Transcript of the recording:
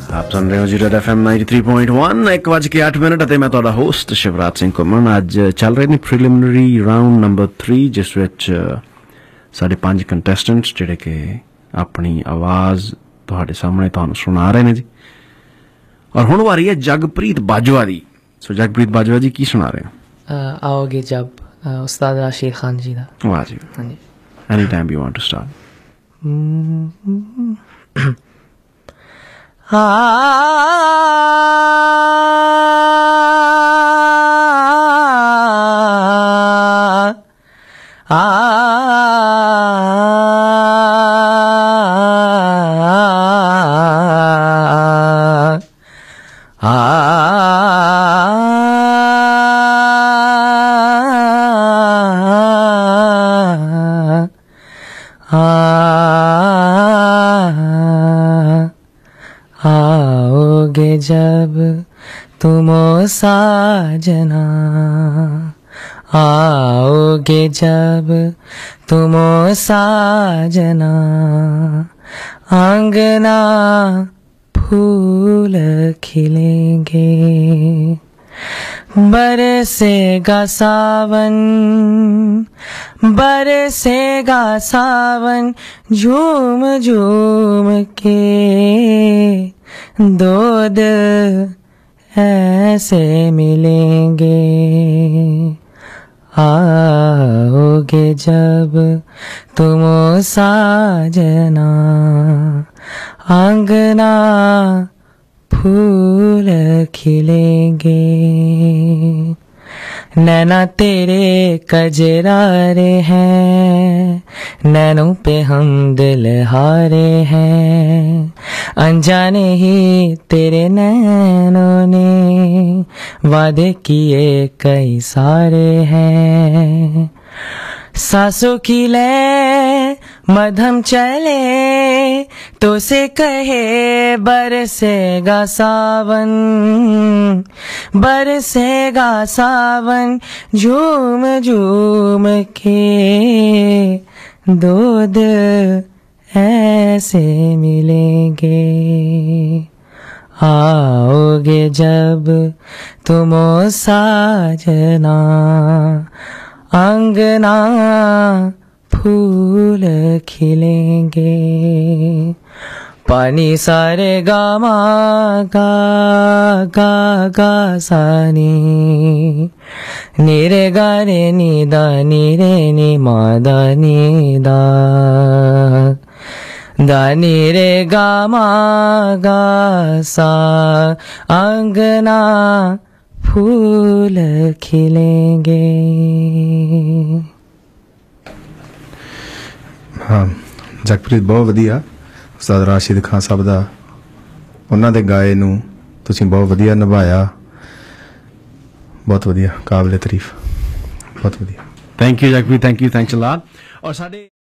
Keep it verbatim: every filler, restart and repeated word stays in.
आप सुन रहे हो zero F M ninety three point one एक बज के आठ मिनट ਅਤੇ मैं ਤੁਹਾਡਾ ਹੋਸਟ शिवराज सिंह ਘੁੰਮਣ। ਅੱਜ ਚੱਲ ਰਹੇ ਨੇ ਪ੍ਰੀਲਿਮਿਨਰੀ ਰਾਉਂਡ ਨੰਬਰ थ्री ਜਿਸ ਵਿੱਚ ਸਾਡੇ ਪੰਜ ਕੰਟੈਸਟੈਂਟਸ ਜਿਹੜੇ ਕਿ ਆਪਣੀ ਆਵਾਜ਼ ਤੁਹਾਡੇ ਸਾਹਮਣੇ ਤੁਹਾਨੂੰ ਸੁਣਾ ਰਹੇ ਨੇ ਜੀ। ਔਰ ਹੁਣ ਵਾਰੀ ਹੈ ਜਗਪ੍ਰੀਤ ਬਾਜਵਾ ਦੀ। ਸੋ ਜਗਪ੍ਰੀਤ ਬਾਜਵਾ ਜੀ ਕੀ ਸੁਣਾ ਰਹੇ ਹੋ? आओगे जब उस्ताद राशिद खान जी दा। वाह जी, any time you want to start. आ आओगे जब तुम साजना, आओगे जब तुम साजना, आंगना फूल खिलेंगे, बरसेगा सावन, बरसेगा सावन, झूम झूम के दो दिल ऐसे मिलेंगे। आओगे जब तुम साजना, आंगना फूल खिलेंगे, नैना तेरे कजरारे हैं, नैनों पे हम दिल हारे हैं, अनजाने ही तेरे नैनों ने वादे किए कई सारे हैं। सासों की ले मधम चले तो से कहे बरसेगा सावन, बरसेगा सावन, झूम झूम के दो दिल ऐसे मिलेंगे। आओगे जब तुम साजना, आंगना फूल खिलेंगे, पानी सारे गामा गा गा गा सानी, नीरे गा रे नी दा नी रे नी मा दा नी दा, दा नी रे गा मा गा सा, आंगना फूल खिलेंगे। हाँ जगप्रीत बहुत वधिया। उस्ताद राशिद खान साहब का उन्होंने गाए नूं तुसीं बहुत वधिया निभाया, बहुत वधिया, काबिले तारीफ, बहुत वधिया। Thank you Jagpreet, thank you, thanks a lot. और साडे